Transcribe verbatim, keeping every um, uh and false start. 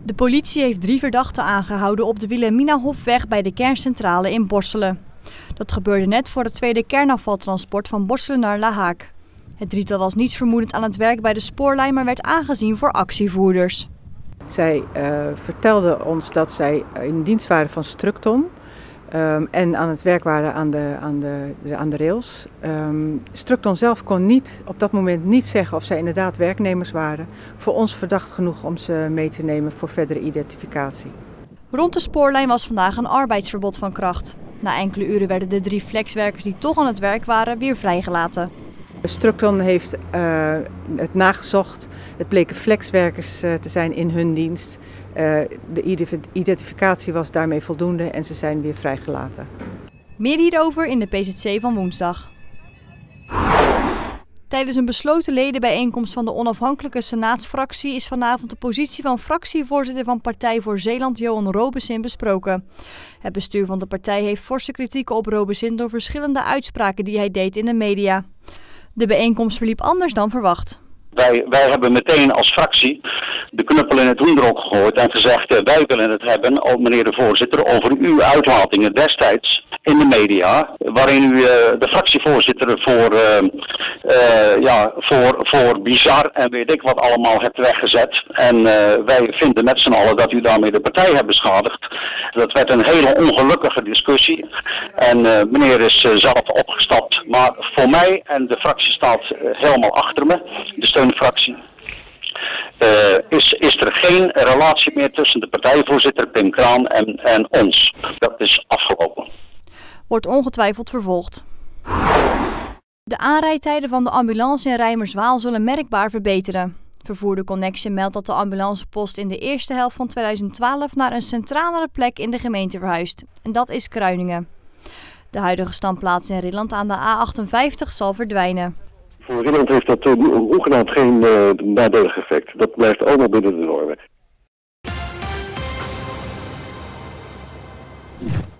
De politie heeft drie verdachten aangehouden op de Wilhelminahofweg bij de kerncentrale in Borselen. Dat gebeurde net voor het tweede kernafvaltransport van Borselen naar La Haak. Het drietal was nietsvermoedend aan het werk bij de spoorlijn, maar werd aangezien voor actievoerders. Zij uh, vertelden ons dat zij in dienst waren van Strukton um, en aan het werk waren aan de, aan de, de, aan de rails. Um, Strukton zelf kon niet, op dat moment niet zeggen of zij inderdaad werknemers waren. Voor ons verdacht genoeg om ze mee te nemen voor verdere identificatie. Rond de spoorlijn was vandaag een arbeidsverbod van kracht. Na enkele uren werden de drie flexwerkers die toch aan het werk waren weer vrijgelaten. Strukton heeft uh, het nagezocht. Het bleken flexwerkers uh, te zijn in hun dienst. Uh, de identificatie was daarmee voldoende en ze zijn weer vrijgelaten. Meer hierover in de P Z C van woensdag. Tijdens een besloten ledenbijeenkomst van de onafhankelijke senaatsfractie is vanavond de positie van fractievoorzitter van Partij voor Zeeland, Johan Robezin, besproken. Het bestuur van de partij heeft forse kritieken op Robezin door verschillende uitspraken die hij deed in de media. De bijeenkomst verliep anders dan verwacht. Wij, wij hebben meteen als fractie de knuppel in het hoenderhok gegooid en gezegd, uh, wij willen het hebben, oh, meneer de voorzitter, over uw uitlatingen destijds in de media, waarin u uh, de fractievoorzitter voor, uh, uh, ja, voor, voor bizar en weet ik wat allemaal hebt weggezet. En uh, wij vinden met z'n allen dat u daarmee de partij hebt beschadigd. Dat werd een hele ongelukkige discussie en uh, meneer is uh, zelf opgestapt, maar voor mij en de fractie staat uh, helemaal achter me, de steunfractie. Uh, is, is er geen relatie meer tussen de partijvoorzitter Pim Kraan en, en ons. Dat is afgelopen. Wordt ongetwijfeld vervolgd. De aanrijdtijden van de ambulance in Rijmerswaal zullen merkbaar verbeteren. Vervoerder Connection meldt dat de ambulancepost in de eerste helft van tweeduizend twaalf naar een centralere plek in de gemeente verhuist. En dat is Kruiningen. De huidige standplaats in Rilland aan de A achtenvijftig zal verdwijnen. Voor Rilland heeft dat uh, hoegenaamd geen uh, nadelig effect. Dat blijft allemaal binnen de normen.